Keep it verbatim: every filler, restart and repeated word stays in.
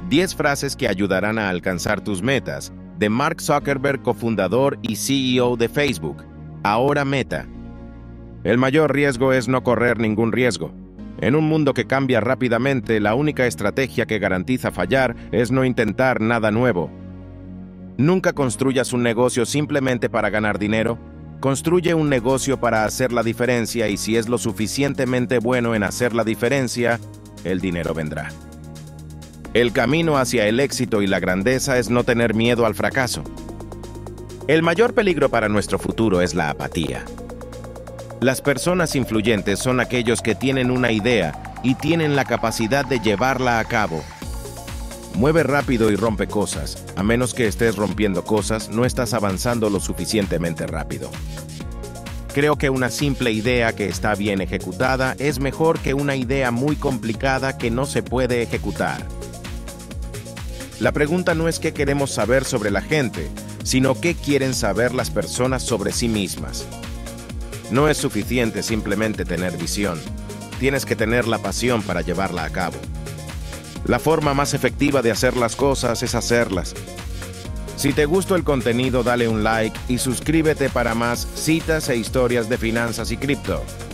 diez frases que ayudarán a alcanzar tus metas, de Mark Zuckerberg, cofundador y C E O de Facebook, ahora Meta. El mayor riesgo es no correr ningún riesgo. En un mundo que cambia rápidamente, la única estrategia que garantiza fallar es no intentar nada nuevo. Nunca construyas un negocio simplemente para ganar dinero. Construye un negocio para hacer la diferencia, y si es lo suficientemente bueno en hacer la diferencia, el dinero vendrá. El camino hacia el éxito y la grandeza es no tener miedo al fracaso. El mayor peligro para nuestro futuro es la apatía. Las personas influyentes son aquellos que tienen una idea y tienen la capacidad de llevarla a cabo. Mueve rápido y rompe cosas. A menos que estés rompiendo cosas, no estás avanzando lo suficientemente rápido. Creo que una simple idea que está bien ejecutada es mejor que una idea muy complicada que no se puede ejecutar. La pregunta no es qué queremos saber sobre la gente, sino qué quieren saber las personas sobre sí mismas. No es suficiente simplemente tener visión. Tienes que tener la pasión para llevarla a cabo. La forma más efectiva de hacer las cosas es hacerlas. Si te gustó el contenido, dale un like y suscríbete para más citas e historias de finanzas y cripto.